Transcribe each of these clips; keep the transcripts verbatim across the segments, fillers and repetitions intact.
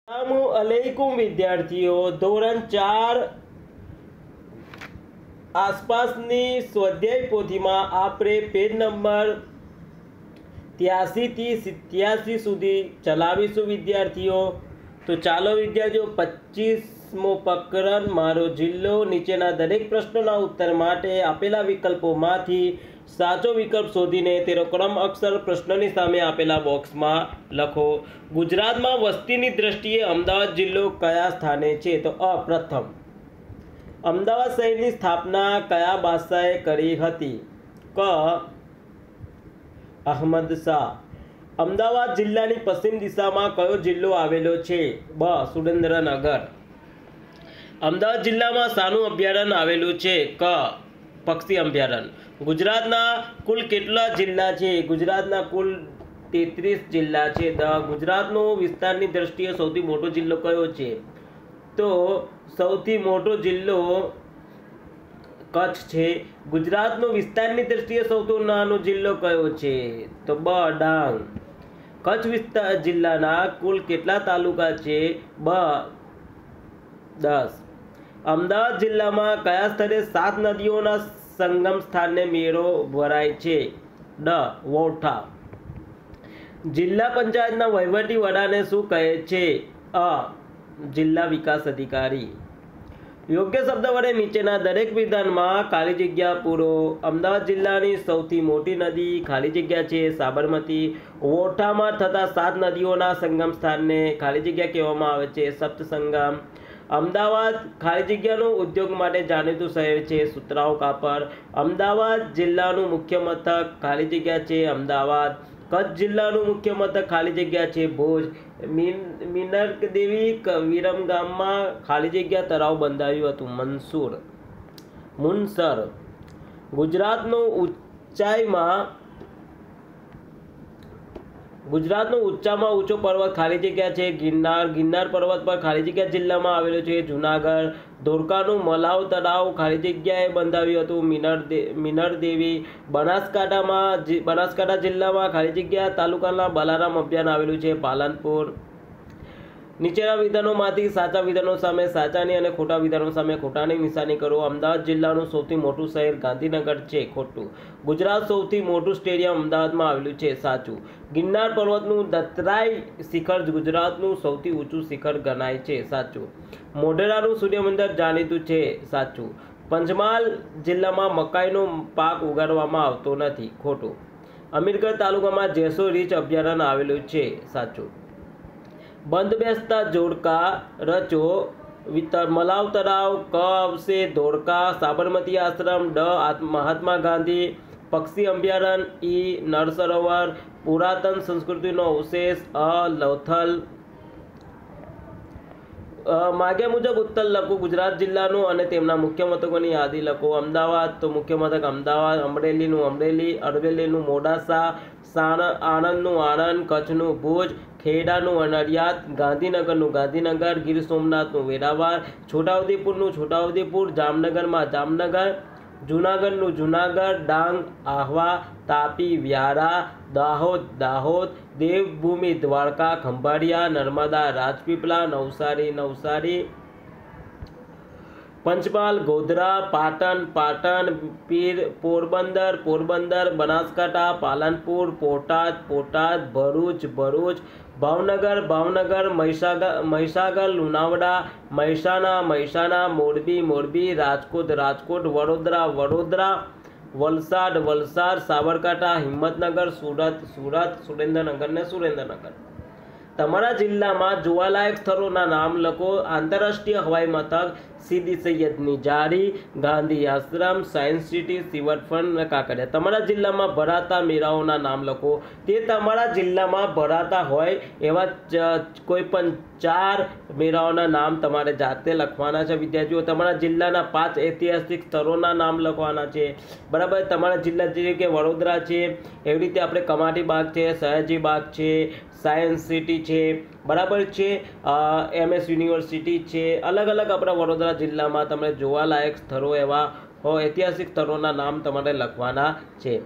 अस्सलामुअलैकुम विद्यार्थियों, धोरण चार आसपासनी स्वाध्याय पोथीमां आपणे पेज नंबर ત્યાસી થી સિત્યાસી સુધી ચલાવીશું વિદ્યાર્થીઓ। તો ચાલો વિદ્યાર્થીઓ, પચીસમો પ્રકરણ મારો જિલ્લો નીચેના દરેક પ્રશ્નોના ઉત્તર માટે આપેલા વિકલ્પોમાંથી સાચો વિકલ્પ શોધીને તેનો ક્રમ અક્ષર પ્રશ્નની સામે આપેલા બોક્સમાં લખો। ગુજરાતમાં વસ્તીની દ્રષ્ટિએ અમદાવાદ જિલ્લો કયા સ્થાને છે? તો અ પ્રથમ। અમદાવાદ શહેરની સ્થાપના કયા બાદશાહે કરી હતી? ક અહમદ શાહ। અમદાવાદ જિલ્લાની પશ્ચિમ દિશામાં કયો જિલ્લો આવેલો છે? બ સુરેન્દ્રનગર। અમદાવાદ જિલ્લામાં શાનું અભયારણ્ય આવેલું છે? ક પક્ષી અભયારણ્ય। ગુજરાતના કુલ કેટલા જિલ્લા છે? ગુજરાતના કુલ તેત્રીસ જિલ્લા છે। દ ગુજરાતનો વિસ્તારની દ્રષ્ટિએ સૌથી મોટો જિલ્લો કયો છે? તો સૌથી મોટો જિલ્લો કચ્છ છે। ગુજરાતનો વિસ્તારની દ્રષ્ટિએ સૌથી નાનો જિલ્લો કયો છે? તો બ ડાંગ। કચ્છ વિસ્તાર જિલ્લાના કુલ કેટલા તાલુકા છે? બ દસ। અમદાવાદ જિલ્લામાં કયા સ્થળે સાત નદીઓના સંગમ સ્થાને મેળો ભરાય છે? ડ વોઠા। જિલ્લા પંચાયતના વહીવટી વડાને શું કહે છે? અ જિલ્લા વિકાસ અધિકારી। યોગ્ય શબ્દ વડે નીચેના દરેક વિધાનમાં ખાલી જગ્યા પૂરો। અમદાવાદ જિલ્લાની સૌથી મોટી નદી ખાલી જગ્યા છે સાબરમતી। વોઠામાં થતા સાત નદીઓના સંગમ સ્થાનને ખાલી જગ્યા કહેવામાં આવે છે સપ્તસંગમ। અમદાવાદ ખાલી જગ્યાનો ઉદ્યોગ માટે જાણીતું શહેર છે સુતરાઉ કાપડ। અમદાવાદ જિલ્લાનું મુખ્ય મથક ખાલી જગ્યા છે અમદાવાદ। કચ્છ જિલ્લાનું મુખ્ય મથક ખાલી જગ્યા છે ભુજ। મિનર્ક દેવી વિરમગામમાં ખાલી જગ્યા તળાવ બંધાવ્યું હતું મનસુર મુનસર। ગુજરાતનો ઊંચાઈમાં ગુજરાતનો ઊંચામાં ઊંચો પર્વત ખાલી જગ્યા છે ગિરનાર। ગિરનાર પર્વત પર ખાલી જગ્યા જિલ્લામાં આવેલો છે જુનાગઢ। ધોળકાનું મલાવ તળાવ ખાલી જગ્યાએ બંધાવ્યું હતું મિનર મિનર દેવી। બનાસકાંઠામાં બનાસકાંઠા જિલ્લામાં ખાલી જગ્યા તાલુકાના બલારામ અભયારણ્ય આવેલું છે પાલનપુર। નીચેના વિધાનોમાંથી સાચા વિધાનો સામે સાચાની અને ખોટા વિધાનો સામે ખોટાની નિશાની કરો। અમદાવાદ જિલ્લાનું સૌથી મોટું શહેર ગાંધીનગર છે ખોટું। ગુજરાત સૌથી મોટું સ્ટેડિયમ અમદાવાદમાં આવેલું છે સાચું। ગિરનાર પર્વતનું દત્તાત્રેય શિખર ગુજરાતનું સૌથી ઊંચું શિખર ગણાય છે સાચું। મોઢેરાનું સૂર્ય મંદિર જાણીતું છે સાચું। પંચમહાલ જિલ્લામાં મકાઈનો પાક ઉગાડવામાં આવતો નથી ખોટું। અમીરગઢ તાલુકામાં જેસો રીંછ અભયારણ્ય આવેલું છે સાચું। બંધ બેસતા જોડકા રચો મલાવ તળાવ ક આવશે ધોળકા। સાબરમતી આશ્રમ ડ મહાત્મા ગાંધી। પક્ષી અભયારણ્ય ઈ નળ સરોવર। પુરાતન સંસ્કૃતિનો અવશેષ અ લોથલ। માગ્યા મુજબ ઉત્તર લખો। ગુજરાત જિલ્લાનું અને તેમના મુખ્ય મથકોની યાદી લખો। અમદાવાદ તો મુખ્ય મથક અમદાવાદ। અમરેલીનું અમરેલી। અરવલ્લીનું મોડાસા। આણંદનું આણંદ। કચ્છનું ભુજ। ખેડાનું નડિયાદ। ગાંધીનગરનું ગાંધીનગર। ગીર સોમનાથનું વેરાવળ। છોટાઉદેપુરનું છોટાઉદેપુર। જામનગરમાં જામનગર। જૂનાગઢનું જૂનાગઢ। ડાંગ આહવા। તાપી વ્યારા। દાહોદ દાહોદ। દેવભૂમિ દ્વારકા ખંભાળિયા। નર્મદા રાજપીપળા। નવસારી નવસારી। પંચમહાલ ગોધરા। પાટણ પાટણ। પીર પોરબંદર પોરબંદર। બનાસકાંઠા પાલનપુર। બોટાદ બોટાદ। ભરૂચ ભરૂચ। ભાવનગર ભાવનગર। મહીસાગર મહીસાગર લુણાવાડા। મહેસાણા મહેસાણા। મોરબી મોરબી। રાજકોટ રાજકોટ। વડોદરા વડોદરા। વલસાડ વલસાડ। સાબરકાંઠા હિંમતનગર। સુરત સુરત। સુરેન્દ્રનગર ને સુરેન્દ્રનગર। તમારા જિલ્લામાં જોવાલાયક સ્થળોના નામ લખો। આંતરરાષ્ટ્રીય હવાઈ મથક સીદી સૈયદની જાળી। Gandhi Ashram. Science city. Riverfront Kankaria. તમારા જિલ્લામાં ભરાતા મેળાઓના નામ લખો। તે તમારા જિલ્લામાં ભરાતા હોય એવા કોઈ પણ ચાર મેળાઓના નામ તમારે જાતે લખવાના છે વિદ્યાર્થીઓ। તમારા જિલ્લાના પાંચ ઐતિહાસિક સ્થળોના નામ લખવાના છે બરાબર। તમારા જિલ્લા તરીકે વડોદરા છે, એવી રીતે આપણે કમાટી બાગ છે, સયાજી બાગ છે, સાયન્સ સિટી છે બરાબર છે, એમ એસ યુનિવર્સિટી છે। અલગ અલગ આપણા વડોદરા જિલ્લામાં તમને જોવાલાયક સ્થળો એવા ઐતિહાસિક સ્થળોના નામ તમારે લખવાના છે।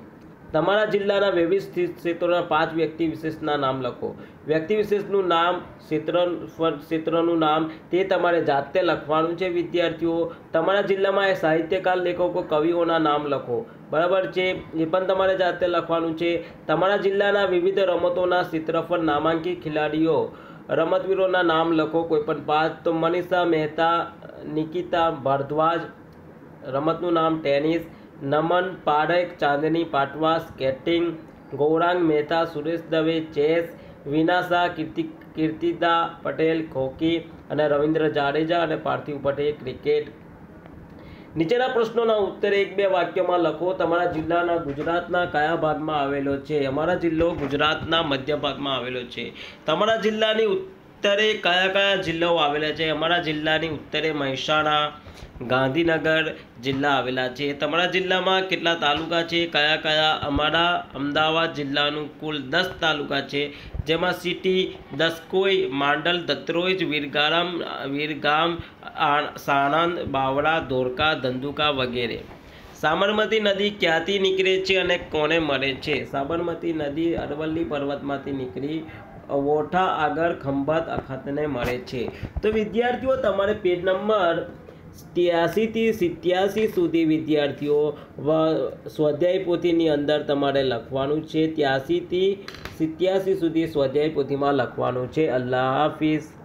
તમારા જિલ્લાના વિવિધ ક્ષેત્રોના પાંચ વ્યક્તિ વિશેષના નામ લખો. વ્યક્તિ વિશેષનું નામ, ક્ષેત્ર ક્ષેત્રનું નામ તે તમારે જાતે લખવાનું છે. વિદ્યાર્થીઓ, તમારા જિલ્લામાં સાહિત્યકાર, લેખકો, કવિઓના નામ લખો. બરાબર છે, એ પણ તમારે જાતે લખવાનું છે. તમારા જિલ્લાના વિવિધ રમતોના ક્ષેત્રફળ, નામાંકિત ખેલાડીઓ, રમતવીરોના નામ લખો. કોઈ પણ પાંચ. તો મનીષા મહેતા, નિકિતા ભારદ્વાજ, રમતનું નામ tennis. Naman Parekh, Chandni Patwa, skating. Gaurang Mehta, Suresh Dave, chess. Vina Shah, Kirti Kirtida Patel, hockey. અને રવિન્દ્ર જાડેજા અને પાર્થિવ પટેલ, ક્રિકેટ. નીચેના પ્રશ્નોના ઉત્તર એક બે વાક્યમાં લખો. તમારા જિલ્લાના ગુજરાતના કયા ભાગમાં આવેલો છે? અમારા જિલ્લો ગુજરાતના મધ્ય ભાગમાં આવેલો છે. તમારા જિલ્લાની ઉત્તરે કયા કયા જિલ્લાઓ આવેલા છે? અમારા જિલ્લાની ઉત્તરે મહેસાણા, ગાંધીનગર જિલ્લા આવેલા છે. તમારા જિલ્લામાં કેટલા તાલુકા છે? કયા કયા? અમારા અમદાવાદ જિલ્લાનું કુલ દસ તાલુકા છે, જેમાં સિટી, દસકોઈ, માંડલ, દત્રોજ, વીરગામ વીરગામ સાણંદ, બાવળા, ધોળકા, ધંધુકા વગેરે. સાબરમતી નદી ક્યાંથી નીકળે છે અને કોને મળે છે? સાબરમતી નદી અરવલ્લી પર્વતમાંથી નીકળી ઓઠા આગળ ખંભાત અખાતને મળે છે. તો વિદ્યાર્થીઓ, તમારે પેજ નંબર ત્યાસીથી સિત્યાસી સુધી વિદ્યાર્થીઓ સ્વાધ્યાય પોથીની અંદર તમારે લખવાનું છે. ત્યાસીથી સિત્યાસી સુધી સ્વાધ્યાય પોથીમાં લખવાનું છે. અલ્લાહ હાફિઝ.